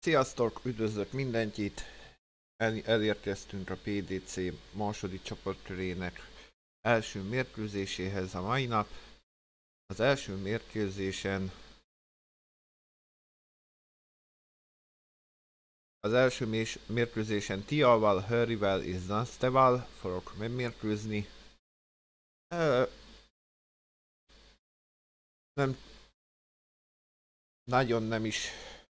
Sziasztok, üdvözlök mindenkit! Elérkeztünk a PDC második csapatkörének első mérkőzéséhez a mai nap. Az első mérkőzésen Tiaval, Harryvel és Zansteval fogok megmérkőzni. Nem is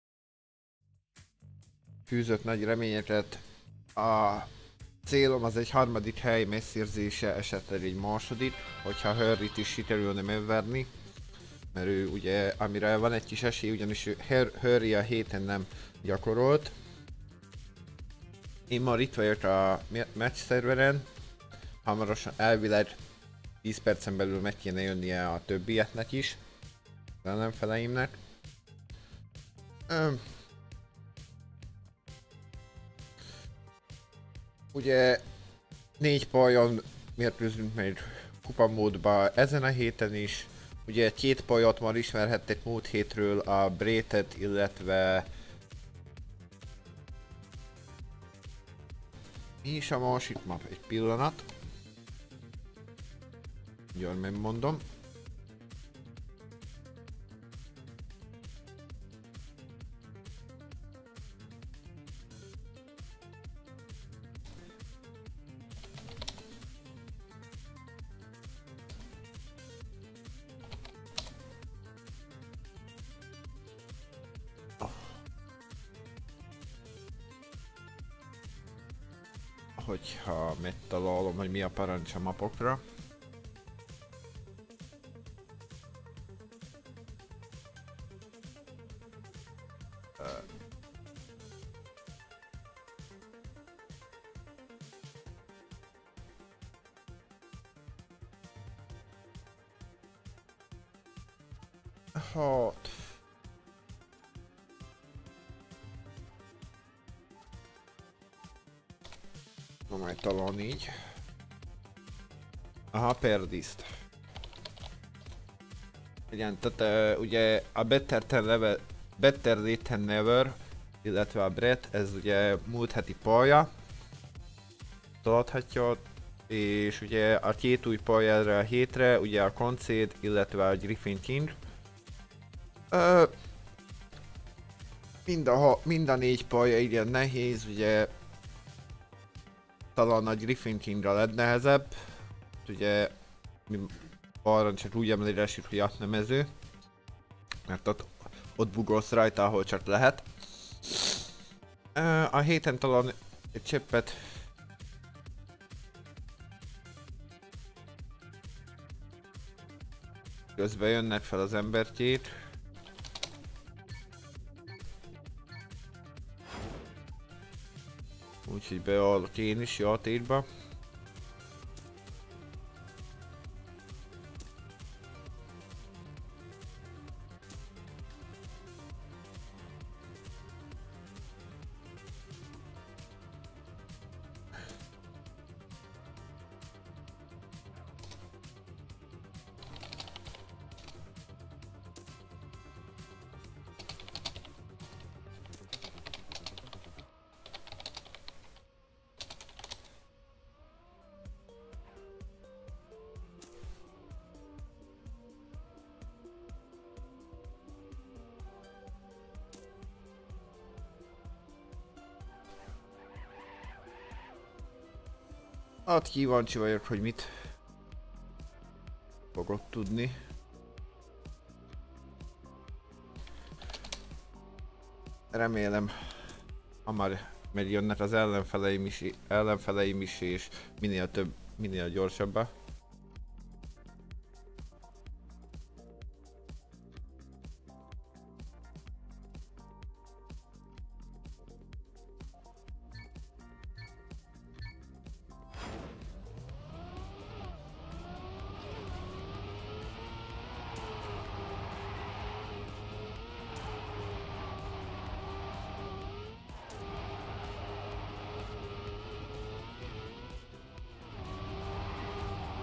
fűzött nagy reményeket. A célom az egy harmadik hely messzérzése, esetleg egy második, hogyha Harryt is sikerülne megverni. Mert ő ugye, amire van egy kis esély, ugyanis Harry a héten nem gyakorolt. Én már itt vagyok a match szerveren, hamarosan elvileg 10 percen belül meg kéne jönnie a többieknek is, az ellenfeleimnek. Ugye 4 pályon mérkőzünk még kupamódba ezen a héten is. Ugye 2 pályát már ismerhettek múlt hétről, a Brétet, illetve... Mi is a másik map? Egy pillanat. Gyorsan megmondom. Hogyha megtalálom, hogy mi a parancs a mapokra. Hát... Na majd talán így. Aha, Perdiszt. Igen, tehát ugye a Better Late Than Never, illetve a Brett, ez ugye múlt heti pálya. Találhatja, és ugye a 2 új pályára a hétre, ugye a Concede, illetve a Griffin King. Mind a 4 pálya igen nehéz, ugye talán a Griffin Kingra lett nehezebb. Ugye arra csak úgy emlékezünk, hogy átnemező, mert ott bugolsz rajta, ahol csak lehet. A héten talán egy cseppet közben jönnek fel az embertjét. Úgyhogy beállok én is játékba. Hát kíváncsi vagyok, hogy mit fogok tudni. Remélem hamar megjönnek az ellenfeleim is, és minél gyorsabban.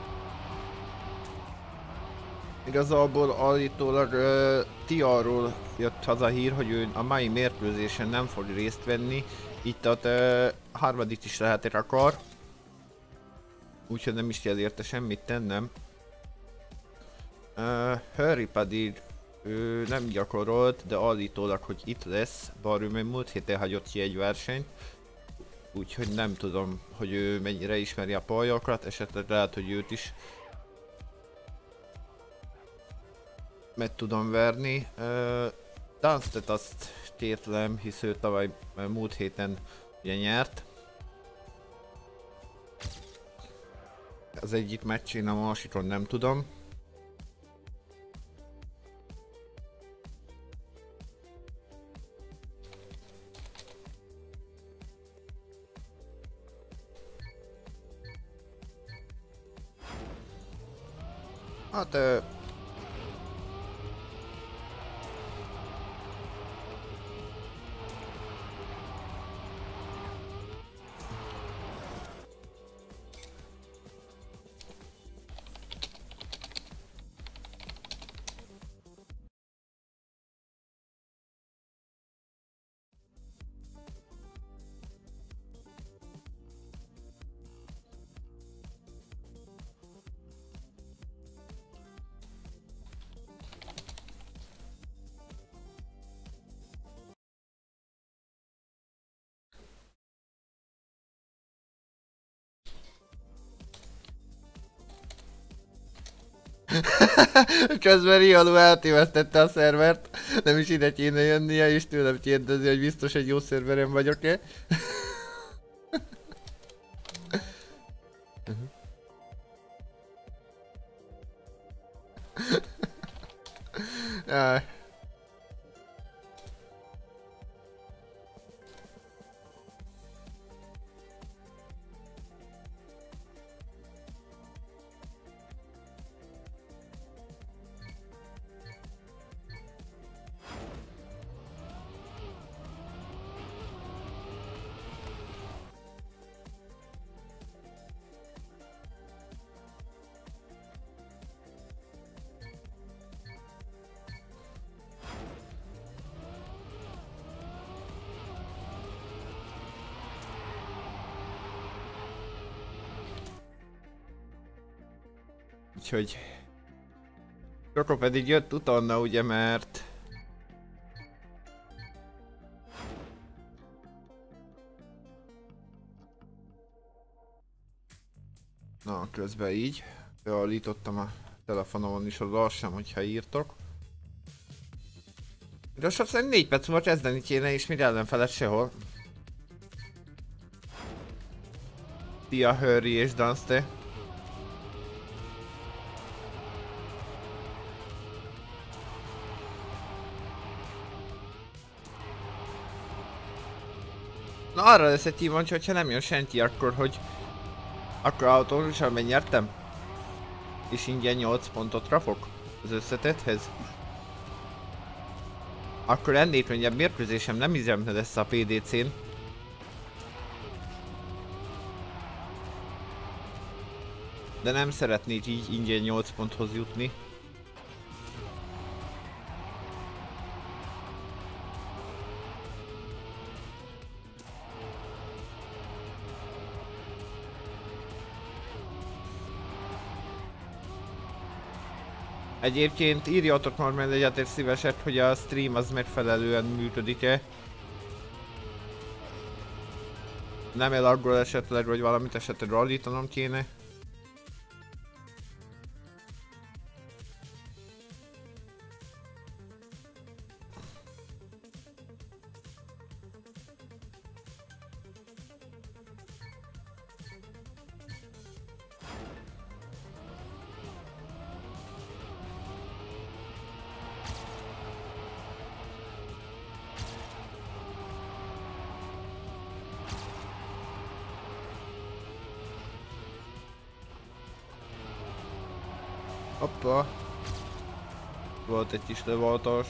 Igazából állítólag Tiaról jött az a hír, hogy ő a mai mérkőzésen nem fog részt venni. Itt ott harmadik is lehet akar. Úgyhogy nem is kell érte semmit tennem. Harry pedig ő nem gyakorolt, de állítólag, hogy itt lesz, bár ő még múlt héten hagyott ki egy versenyt. Úgyhogy nem tudom, hogy ő mennyire ismeri a pályakat, esetleg lehet, hogy őt is meg tudom verni. Dunstet azt tétlem, hisz ő tavaly múlt héten ugye nyert. Az egyik meccsén, a másikon nem tudom. Hát közben Riolu eltévesztette a szervert, nem is ide kéne jönnie, és tőlem kérdezi, hogy biztos egy jó szerveren vagyok-e. Jaj. Úgyhogy Roko pedig jött utána, ugye, mert na, közben így beállítottam a telefonomon is az alsam, hogyha írtok. De azt szerint 4 perc múlva kezdeni kéne, és még ellenfelet sehol. Szia Harry és Dunste. Na, arra lesz egy kíváncsi, hogyha nem jön senki, akkor hogy... Akkor automatikusan megnyertem? És ingyen 8 pontot rapok az összetetthez? Akkor ennél könnyebb mérkőzésem nem üzemne lesz a PDC-n. De nem szeretnék így ingyen 8 ponthoz jutni. Egyébként írjatok már meg legyetek szíveset, hogy a stream az megfelelően működik-e. Nem elaggol esetleg, hogy valamit esetleg állítanom kéne. Hoppa. Volt egy kis leváltás.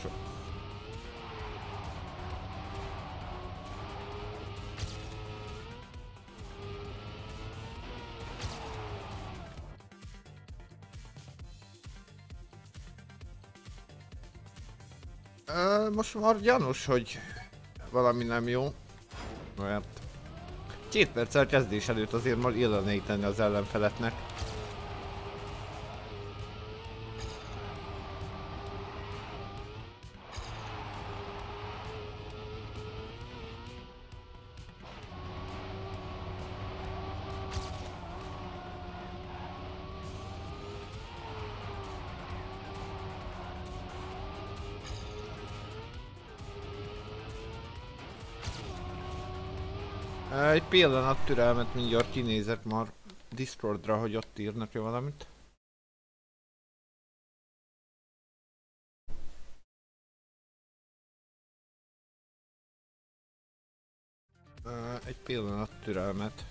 Most már gyanús, hogy valami nem jó. Mert 2 perccel kezdés előtt azért már illeníteni az ellenfeletnek. Egy pillanat türelmet, mindjárt kinézek már Discordra, hogy ott írnak-e valamit. Egy pillanat türelmet.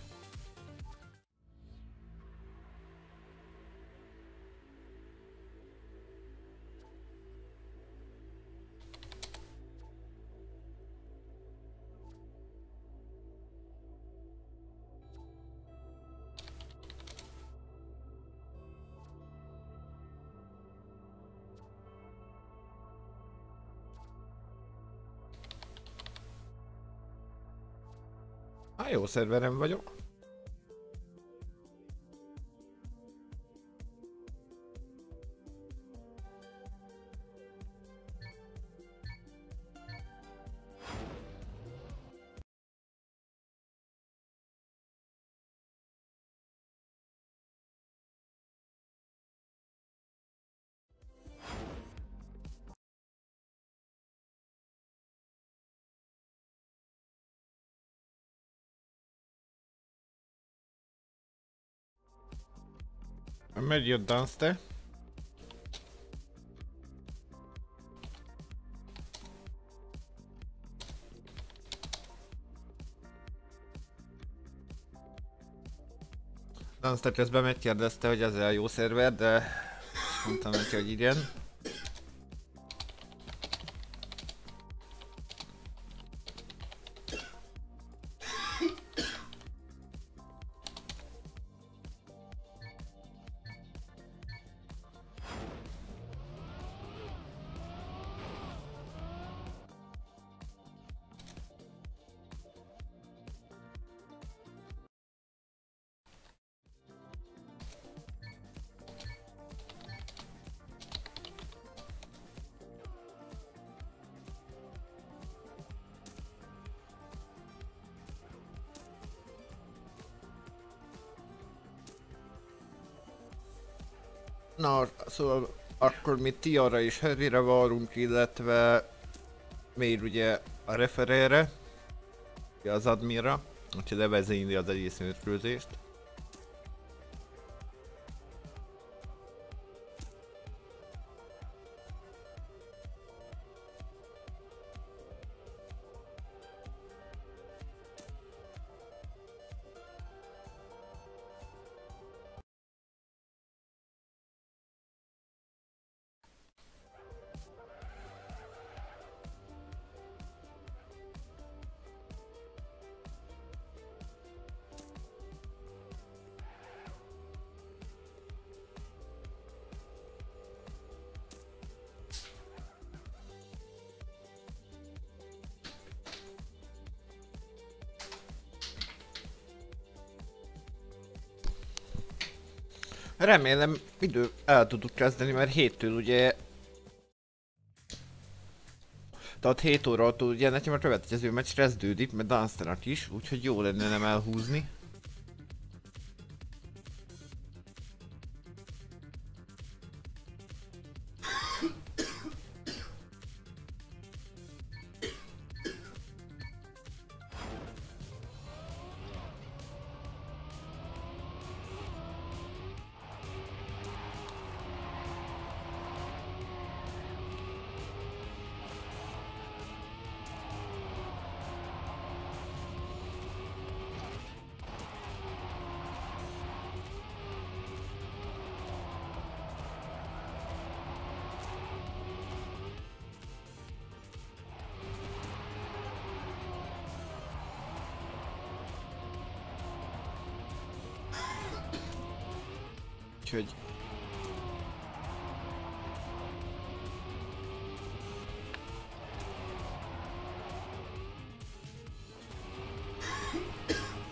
Jó szerverem vagyok. Megy jött Dunster. Dunster közben megkérdezte, hogy ez a jó szerver, de mondtam neki, hogy igen. Na, szóval akkor mi Tiara és Harryre várunk, illetve még ugye a referére, az admirra, úgyhogy levezényli az egész mérkőzést. Remélem idő el tudjuk kezdeni, mert 7-től ugye... Tehát 7 órától ugye nekem a következő meccs kezdődik, mert Dunsternak is, úgyhogy jó lenne nem elhúzni. Úgyhogy...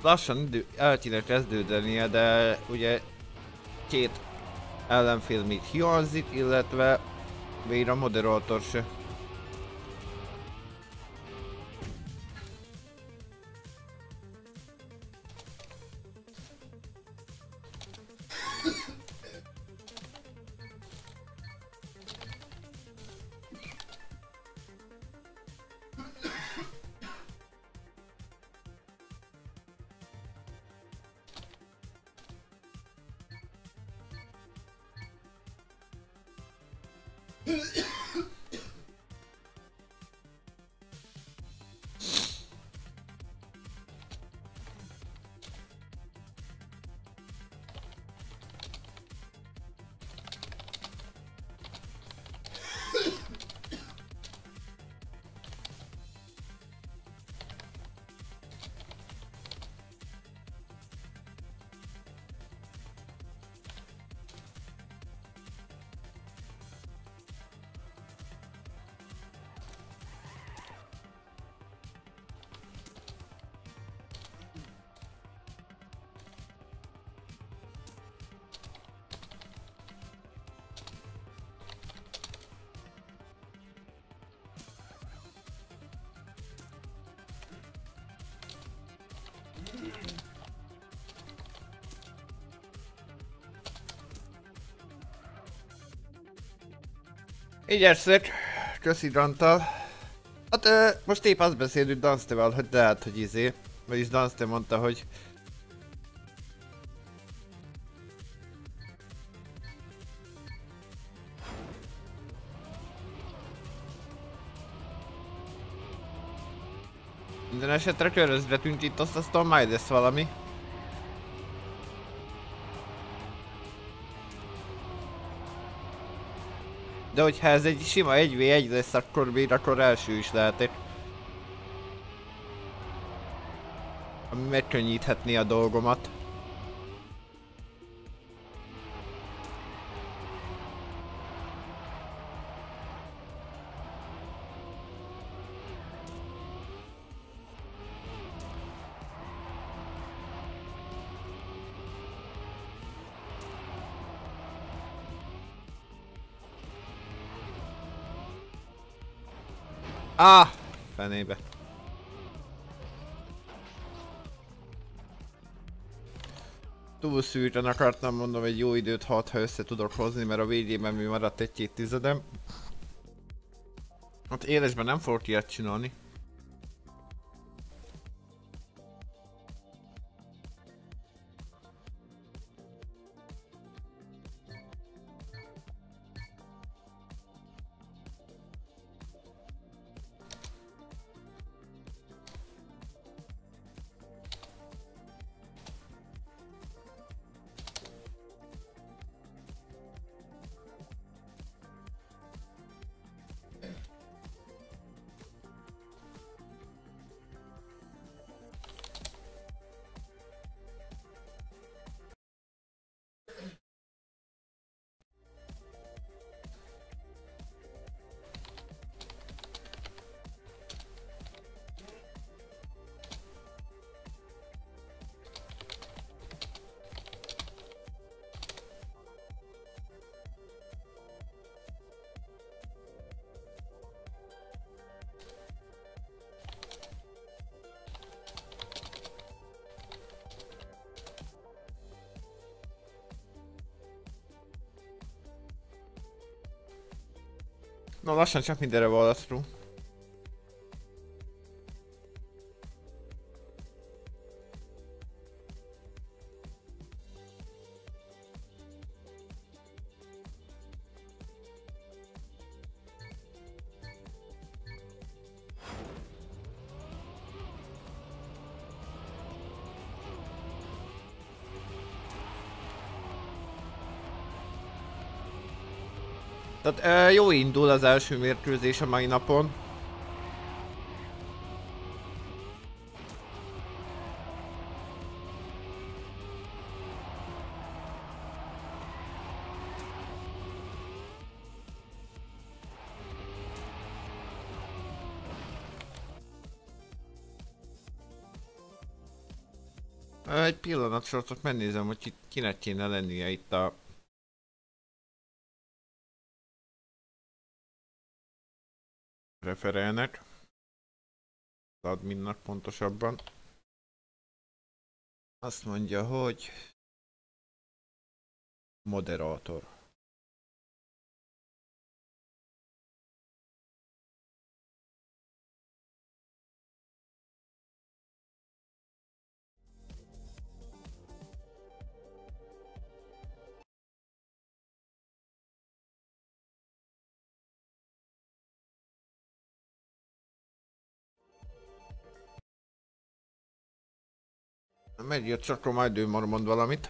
lassan el kéne kezdődenie, de ugye két ellenfél még hiányzik, illetve végre a moderátor se. Igyekszek, köszi Dantal. Hát most épp azt beszélünk Danstevel, hogy lehet, hogy izé. Vagyis Danste mondta, hogy minden esetre körözve tűnt itt, aztán majd lesz valami. De hogyha ez egy sima 1v1 lesz, akkor első is lehetek. Ami megkönnyíthetné a dolgomat. Ah! Fenébe. Túl szűren akartam, mondom, egy jó időt ha össze tudok hozni, mert a végében mi maradt egy-két tizedem. Hát élesben nem fogok ilyet csinálni. Na lassan csak mindenre választunk. Tehát jó indul az első mérkőzés a mai napon. Egy pillanat, srácok, megnézem, hogy kinek kéne lennie itt a... referelnek. Az adminnak pontosabban. Azt mondja, hogy... moderátor. Megjött, csak majd ő mond valamit.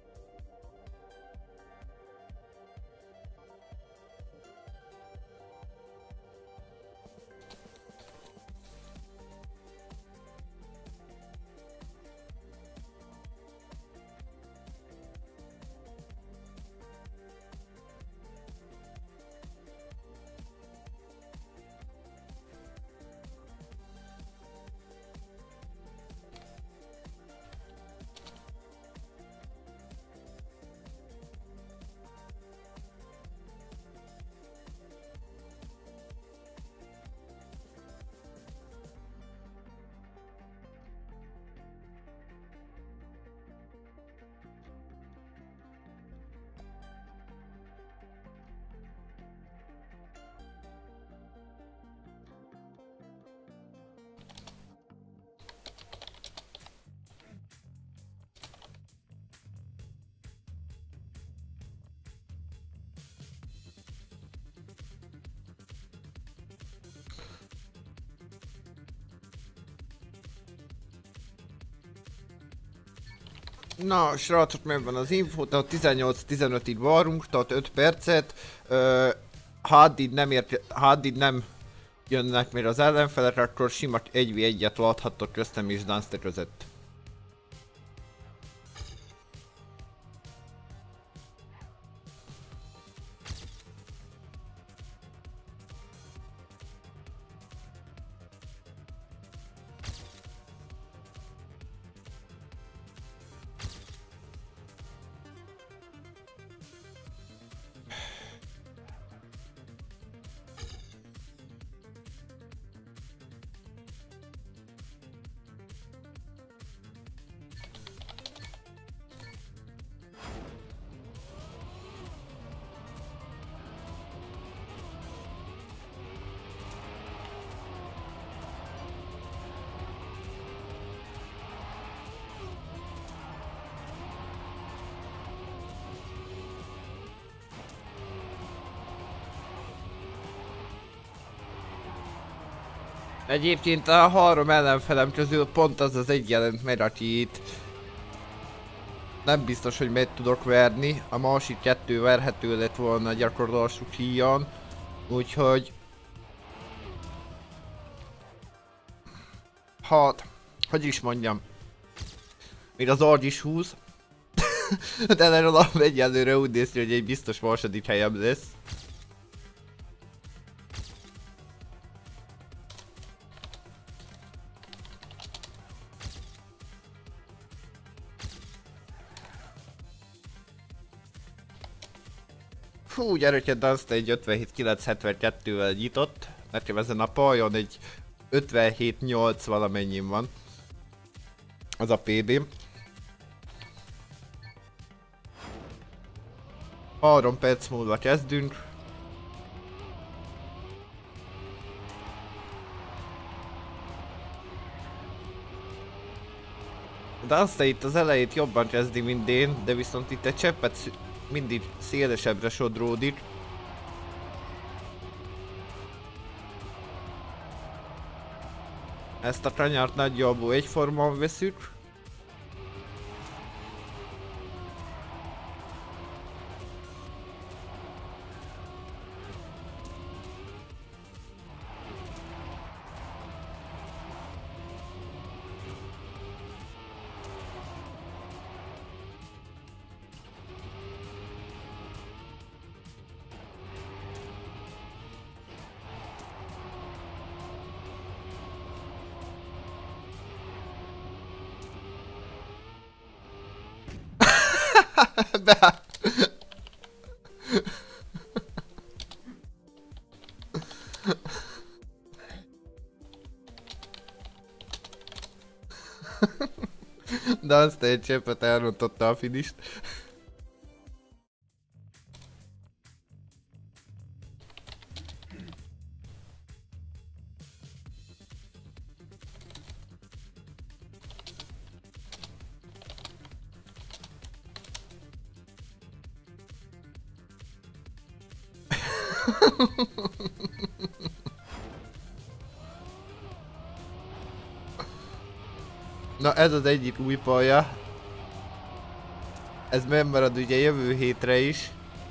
Na, srácok, megvan az info, tehát 18-15-ig várunk, tehát 5 percet. HD nem jönnek még az ellenfelek, akkor sima 1v1-et láthattok köztem és Dunster között. Egyébként a 3 ellenfelem közül pont az az egy jelent meg, aki itt nem biztos, hogy meg tudok verni. A másik 2 verhető lett volna gyakorlásuk híján. Úgyhogy... hát, hogy is mondjam. Még az orgy is húz. De erről egyelőre úgy néz ki, hogy egy biztos második helyem lesz. Hú, gyereket Dunster egy 57-972-vel nyitott. Nekem ezen a pályán egy 57-8 valamennyin van. Az a PB. 3 perc múlva kezdünk. Dunster itt az elejét jobban kezdi, mint én, de viszont itt egy cseppet mindig szélesebbre sodródik. Ezt a kanyart nagyjából egyformán veszük. Be... De azt egy csepet elrontotta a finist. Na ez az egyik új pálya. Ez megmarad ugye jövő hétre is.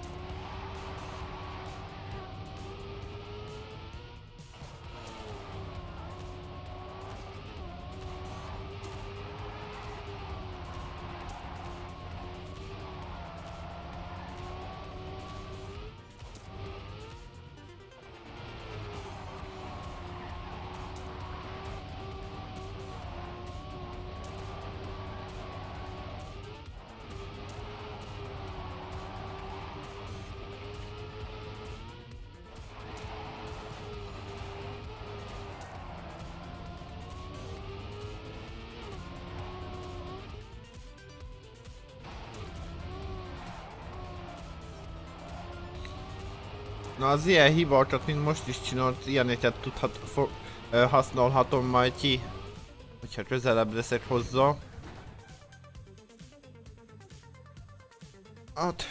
Na az ilyen hibákat, mint most is csinált, ilyeneket használhatom majd ki, hogyha közelebb leszek hozzá. Hát...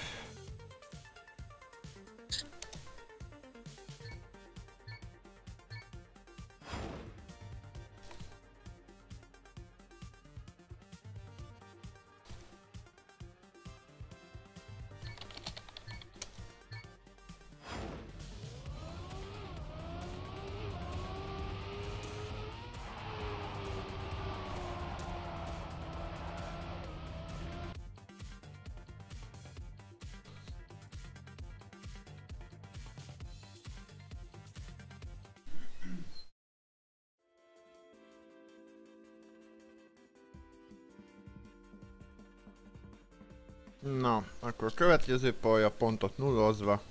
Na, akkor a következő pálya pontot nullozva.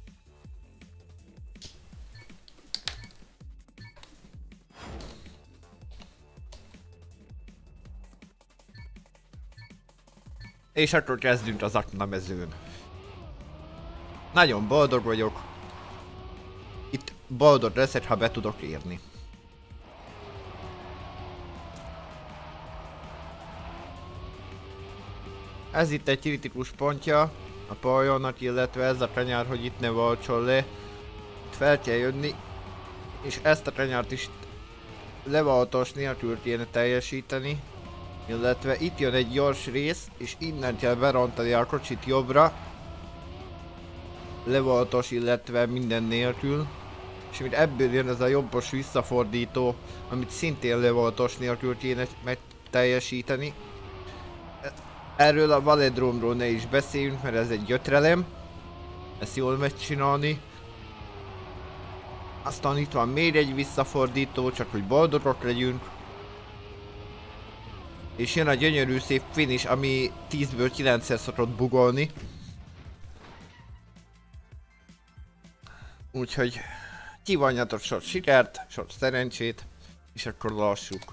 És akkor kezdünk az aknamezőn. Nagyon boldog vagyok. Itt boldog leszek, ha be tudok érni. Ez itt egy kritikus pontja a pályának, illetve ez a kanyar, hogy itt ne valcsol le. Itt fel kell jönni, és ezt a kanyart is leváltás nélkül kéne teljesíteni. Illetve itt jön egy gyors rész, és innen kell berontani a kocsit jobbra. Leváltás, illetve minden nélkül. És mint ebből jön ez a jobbos visszafordító, amit szintén leváltás nélkül kéne teljesíteni. Erről a Valedromról ne is beszéljünk, mert ez egy gyötrelem. Ezt jól megcsinálni. Aztán itt van még egy visszafordító, csak hogy boldogok legyünk. És jön a gyönyörű szép finish, ami 10-ből 9-szer szokott bugolni. Úgyhogy kívánjatok sok sikert, sok szerencsét, és akkor lássuk.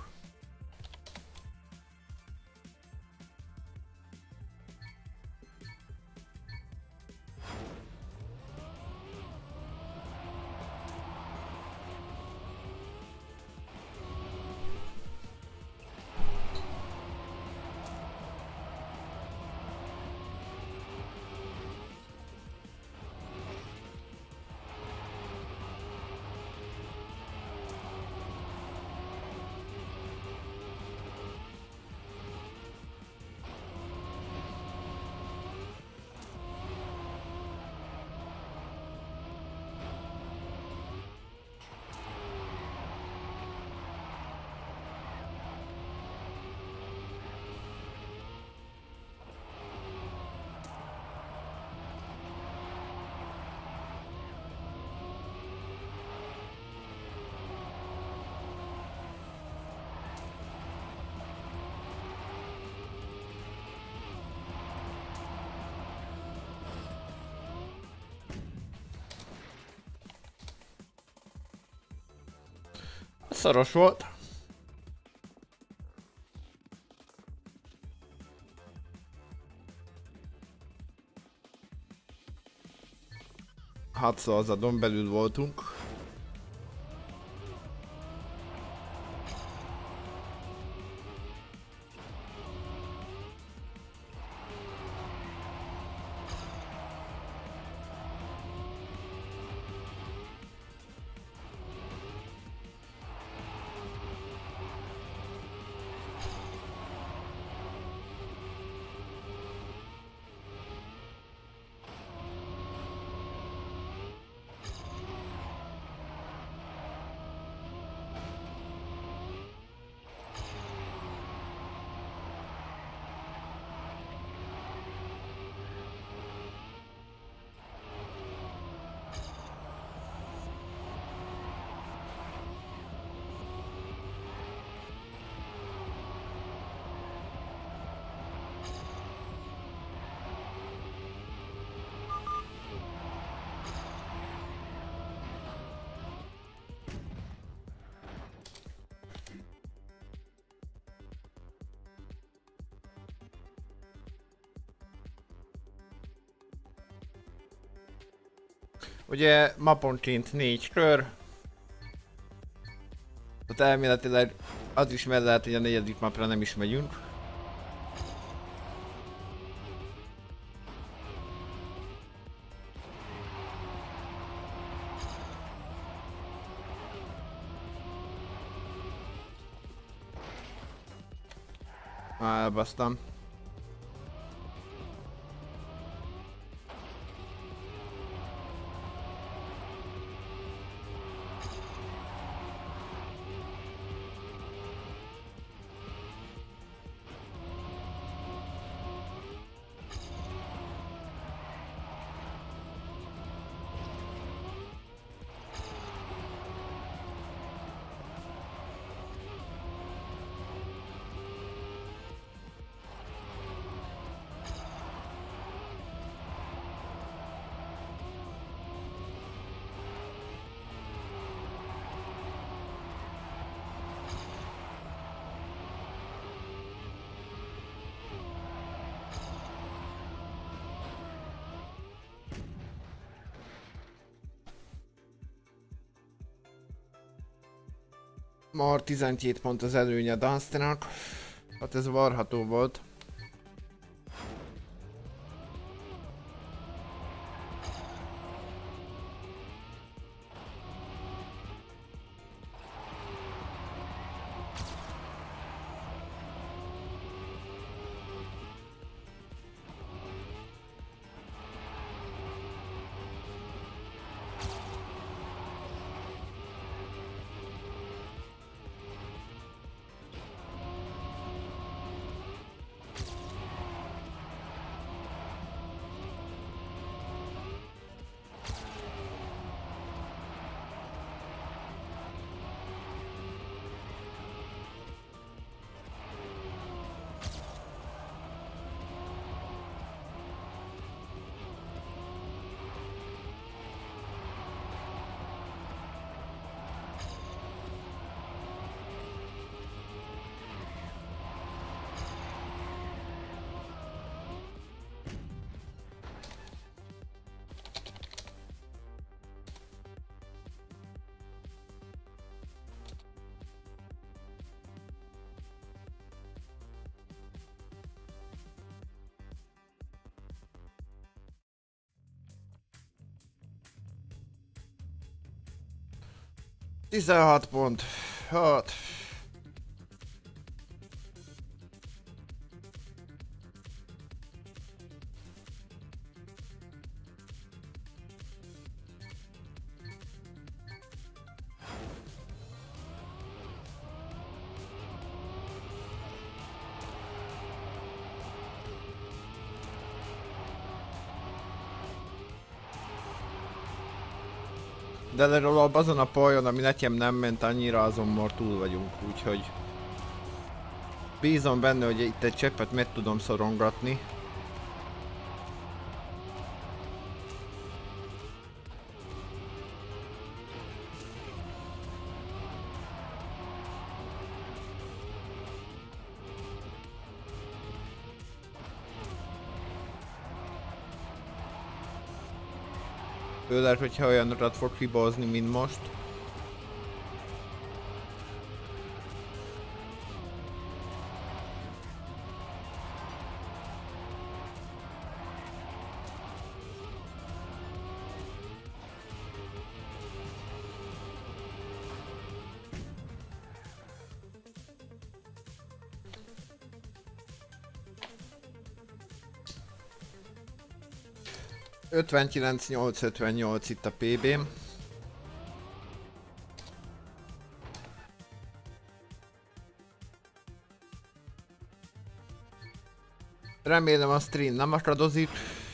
Szoros volt. Hatszázadon belül voltunk. Ugye maponként 4 kör. Tehát elméletileg az is meg lehet, hogy a 4. mapra nem is megyünk. Elbasztam. Már 12 pont az előnye a Dunsternak. Hát ez várható volt. Tizenhat pont. Hát. De legalább azon a polyon, ami nekem nem ment annyira, azon már túl vagyunk, úgyhogy bízom benne, hogy itt egy cseppet meg tudom szorongatni. Főleg, hogyha olyan utat fog hibázni, mint most. ...59-858 itt a PB-m. Remélem a stream nem akadozik.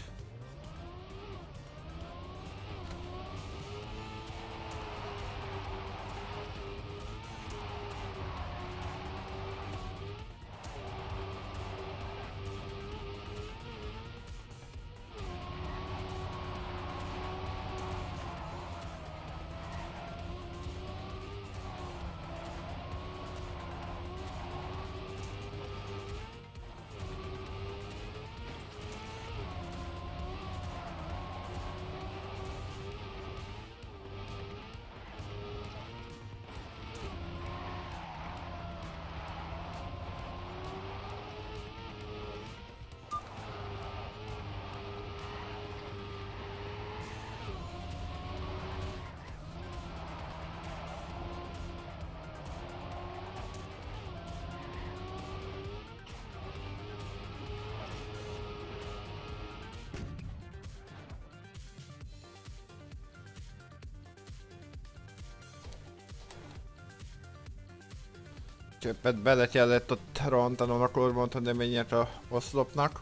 Csöppet bele kellett ott rontanom, akkor mondtad, de mennyit a oszlopnak.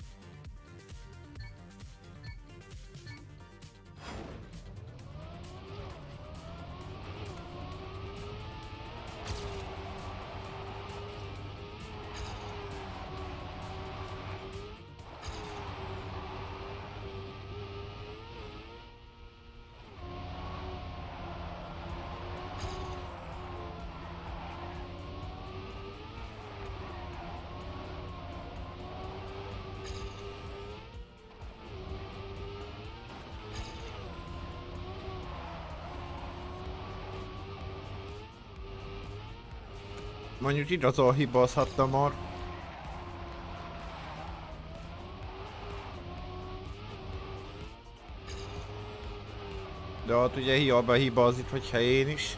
Mondjuk igazol hibázhattam már. De ott ugye hiába hibázik, hogyha én is.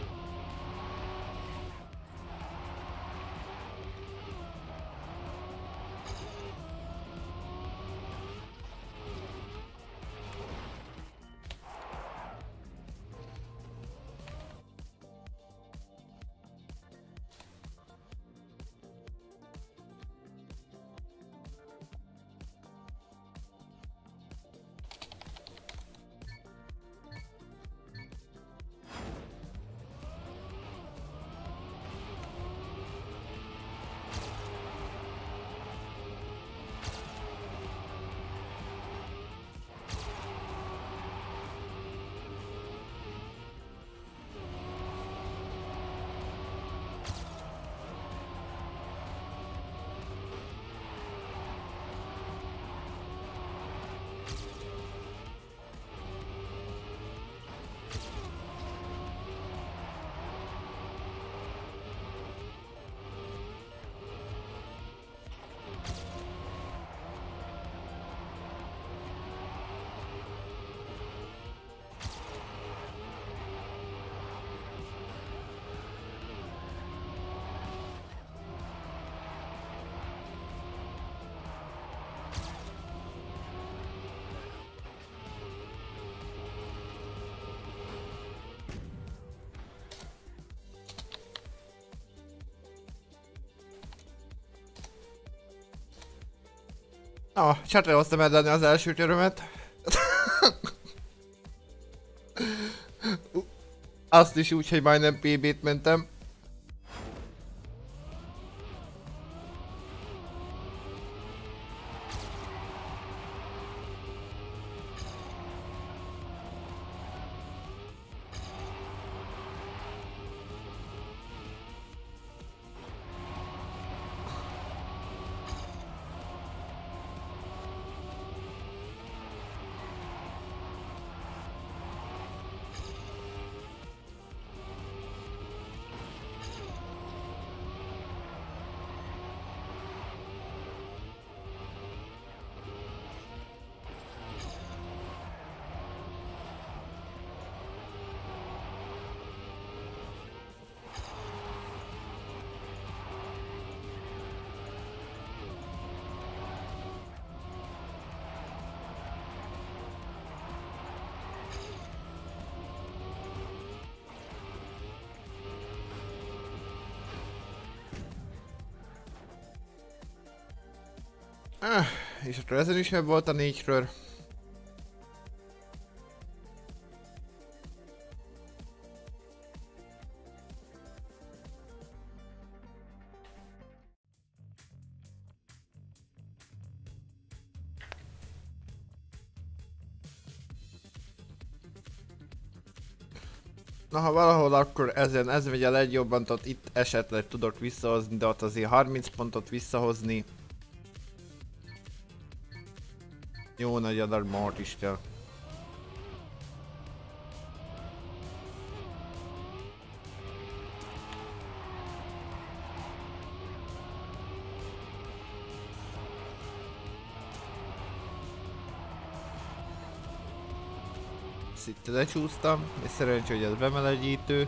Csatre hoztam ellenni az első körömet. Azt is úgy, hogy majdnem PB-t mentem. És akkor ezen is meg volt a 4 kör. Na ha valahol akkor ez megy a legjobban, tehát itt esetleg tudok visszahozni, de ott azért 30 pontot visszahozni. Jó nagy adag mort is kell. Itt lecsúsztam, és szerencsé, hogy ez bemelegítő.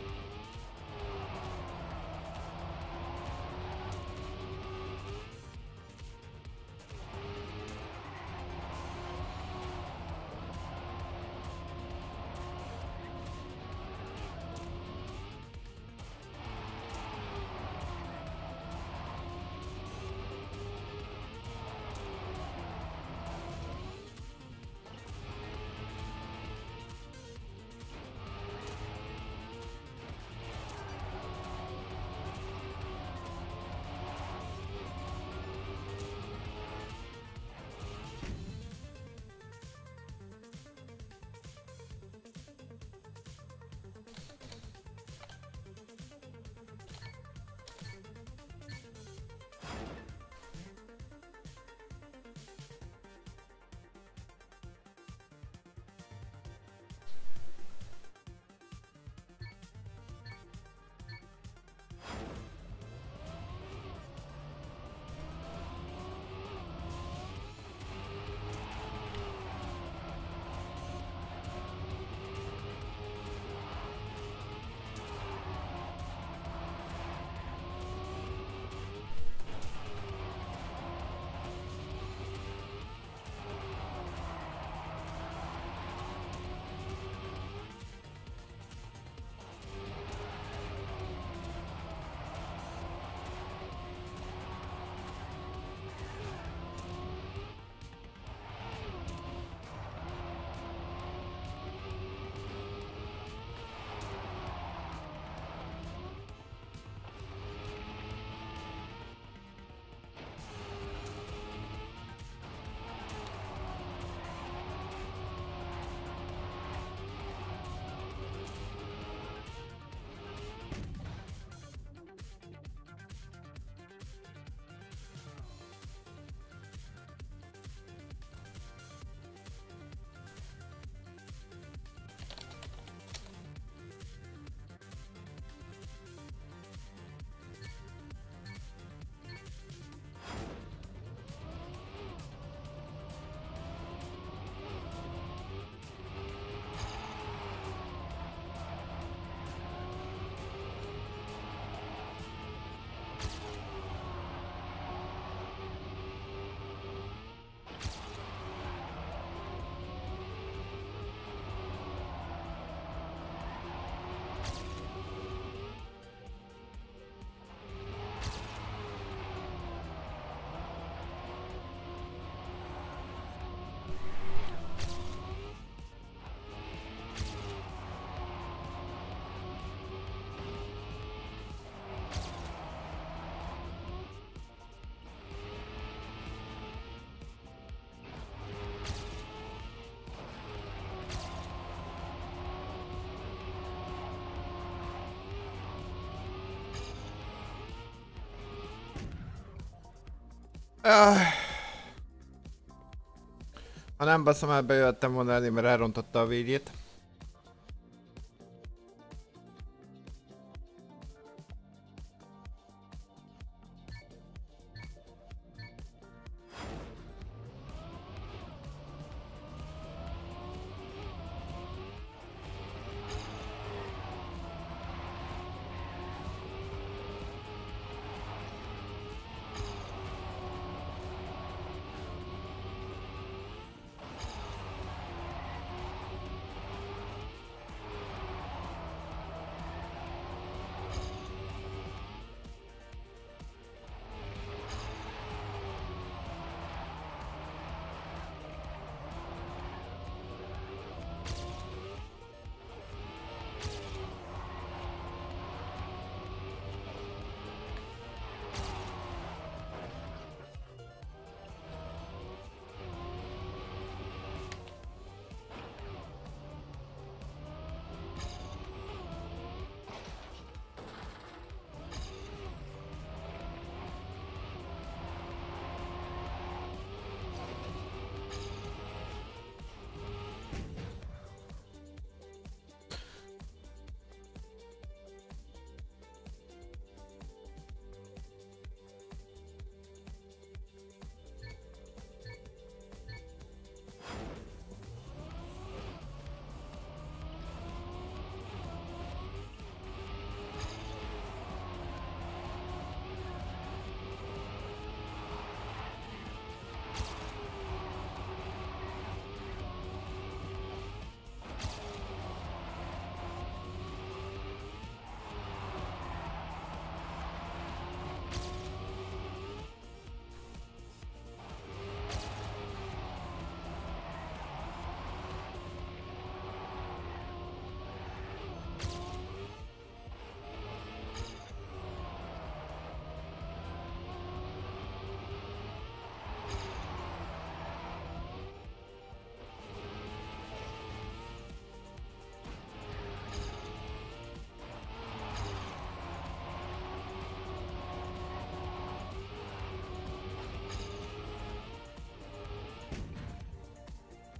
Ha nem baszom el, bejöttem volna elé, mert elrontotta a végét.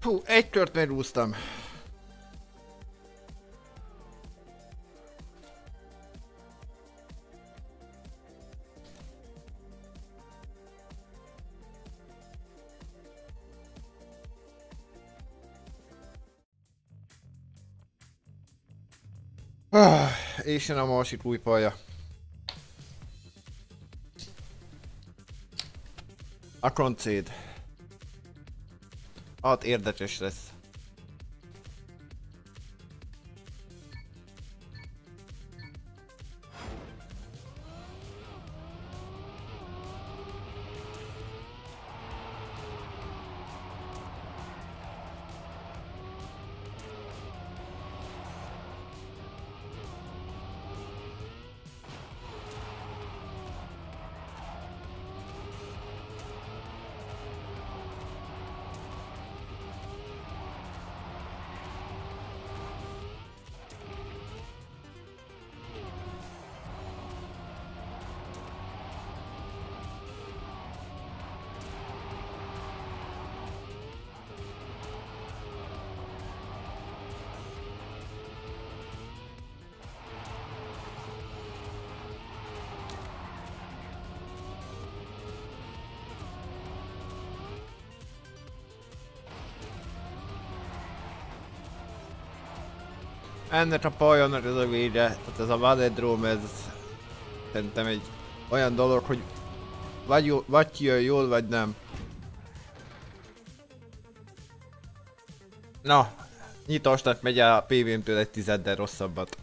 Hú, egy kört megúsztam. És jön a másik új pálya. A Concéd. Hát érdekes lesz. Ennek a pályának ez a vége, tehát ez a Velodrome, ez szerintem egy olyan dolog, hogy vagy kijön jól, vagy nem. Na, nyitásnak megy a PV-mtől egy tizeddel rosszabbat.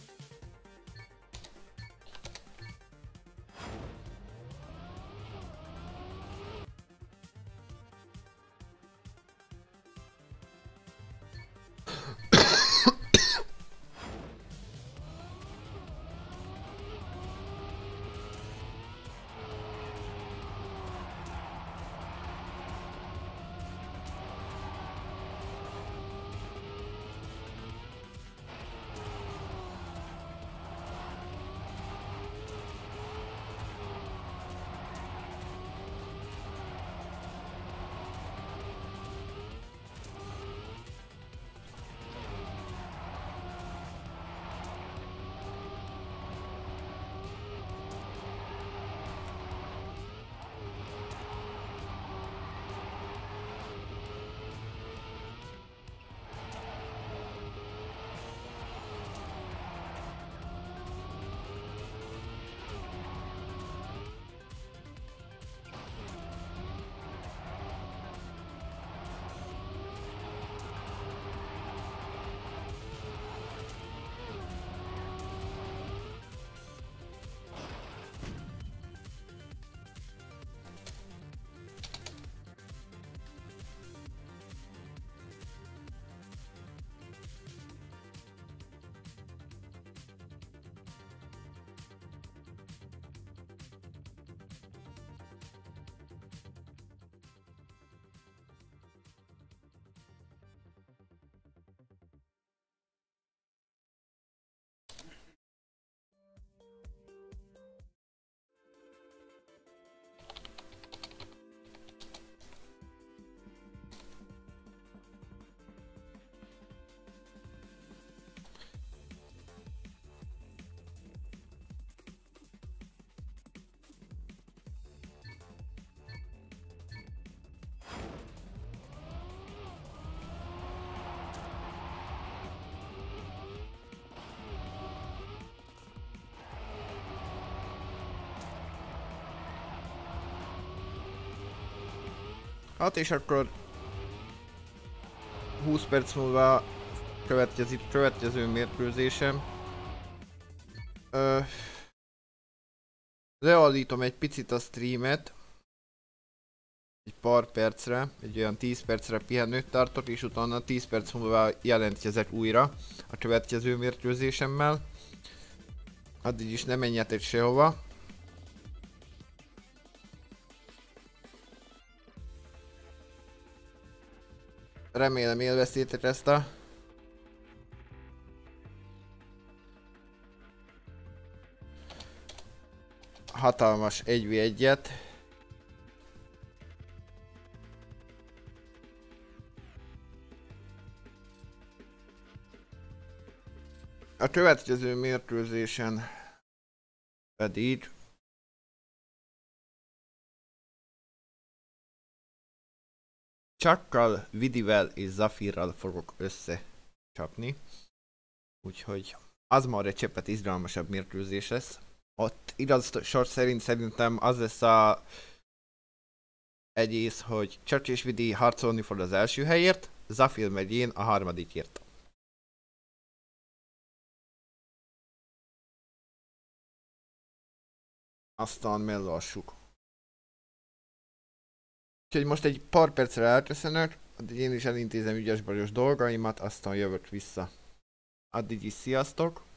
Hát és akkor 20 perc múlva következő mérkőzésem. Leállítom egy picit a streamet. Egy pár percre, egy olyan 10 percre pihenőt tartok, és utána 10 perc múlva jelentkezek újra a következő mérkőzésemmel. Addig is ne menjetek sehova. Remélem élveztétek ezt a hatalmas 1v1-et. A következő mérkőzésen pedig Chuckkal, Vidivel és Zafirral fogok összecsapni. Úgyhogy az már egy cseppet izgalmasabb mérkőzés lesz. Ott igaz sor szerint szerintem az lesz a egész, hogy Chuck és Vidi harcolni fog az első helyért, Zafir meg én a harmadikért. Aztán mellassuk. Úgyhogy most egy pár percre elköszönök, addig én is elintézem ügyes-bajos dolgaimat, aztán jövök vissza. Addig is sziasztok!